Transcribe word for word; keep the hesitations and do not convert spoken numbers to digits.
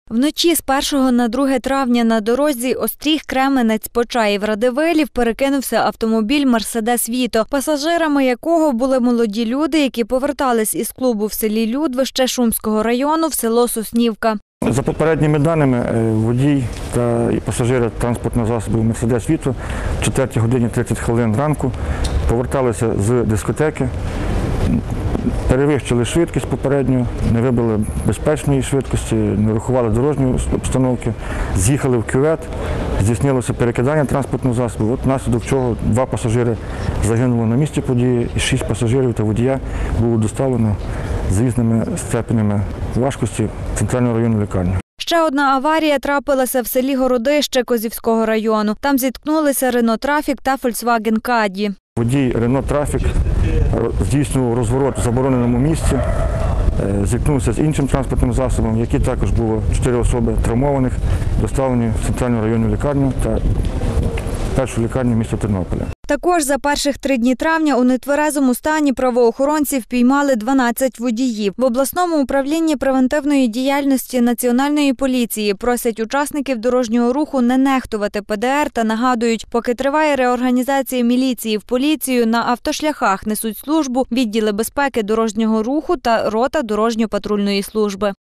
Вночі з першого на друге травня на дорозі Остріг-Кременець-Почаїв-Радивилів перекинувся автомобіль «Мерседес Віто», пасажирами якого були молоді люди, які повертались із клубу в селі Людвище Шумського району в село Соснівка. За попередніми даними, водій та пасажири транспортного засобу «Мерседес Віто» в четвертій годині тридцять хвилин ранку поверталися з дискотеки, перевищили швидкість попередньо, не вибили безпечної швидкості, не рахували дорожньої обстановки, з'їхали в кювет, здійснилося перекидання транспортного засобу, от внаслідок чого два пасажири загинули на місці події і шість пасажирів та водія було доставлено з різними степенями важкості в центральну районну лікарню. Ще одна аварія трапилася в селі Городище Козівського району. Там зіткнулися Рено Трафік та Фольксваген Каді. Водій Рено Трафік здійснював розворот в забороненому місці, зіткнувся з іншим транспортним засобом, які також було чотири особи травмованих, доставлені в центральну районну лікарню та першу лікарню міста Тернополя. Також за перших три дні травня у нетверезому стані правоохоронці впіймали дванадцять водіїв. В обласному управлінні превентивної діяльності Національної поліції просять учасників дорожнього руху не нехтувати Пе Де Ер та нагадують, поки триває реорганізація міліції в поліцію, на автошляхах несуть службу відділи безпеки дорожнього руху та рота дорожньо-патрульної служби.